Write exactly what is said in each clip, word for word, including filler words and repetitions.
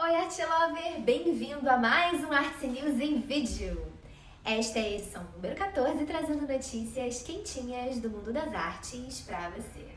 Oi, Art Lover! Bem-vindo a mais um Artsy News em vídeo! Esta é a edição número quatorze, trazendo notícias quentinhas do mundo das artes para você.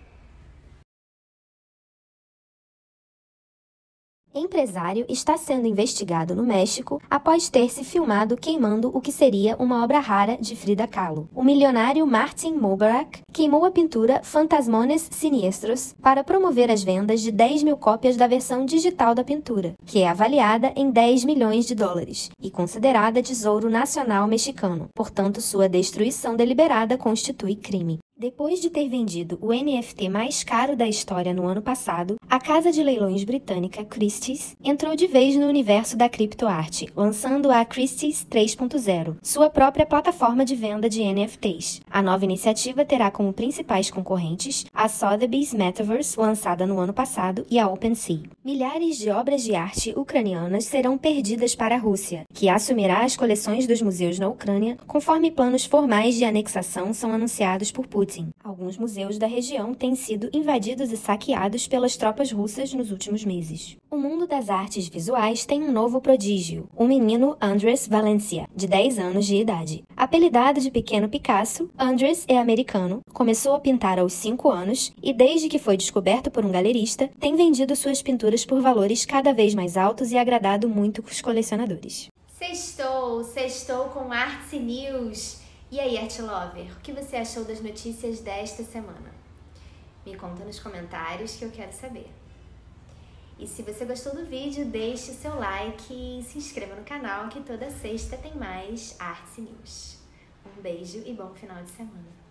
Empresário está sendo investigado no México após ter se filmado queimando o que seria uma obra rara de Frida Kahlo. O milionário Martin Mubarak queimou a pintura Fantasmones Siniestros para promover as vendas de dez mil cópias da versão digital da pintura, que é avaliada em dez milhões de dólares e considerada tesouro nacional mexicano. Portanto, sua destruição deliberada constitui crime. Depois de ter vendido o N F T mais caro da história no ano passado, a casa de leilões britânica Christie's entrou de vez no universo da criptoarte, lançando a Christie's três ponto zero, sua própria plataforma de venda de N F Ts. A nova iniciativa terá como principais concorrentes a Sotheby's Metaverse, lançada no ano passado, e a OpenSea. Milhares de obras de arte ucranianas serão perdidas para a Rússia, que assumirá as coleções dos museus na Ucrânia, conforme planos formais de anexação são anunciados por Putin. Alguns museus da região têm sido invadidos e saqueados pelas tropas russas nos últimos meses. O mundo das artes visuais tem um novo prodígio, o menino Andres Valencia, de dez anos de idade. Apelidado de Pequeno Picasso, Andres é americano, começou a pintar aos cinco anos e, desde que foi descoberto por um galerista, tem vendido suas pinturas por valores cada vez mais altos e agradado muito os colecionadores. Sextou, sextou com Artsy News! E aí, Art Lover, o que você achou das notícias desta semana? Me conta nos comentários que eu quero saber. E se você gostou do vídeo, deixe o seu like e se inscreva no canal que toda sexta tem mais Artsy News. Um beijo e bom final de semana.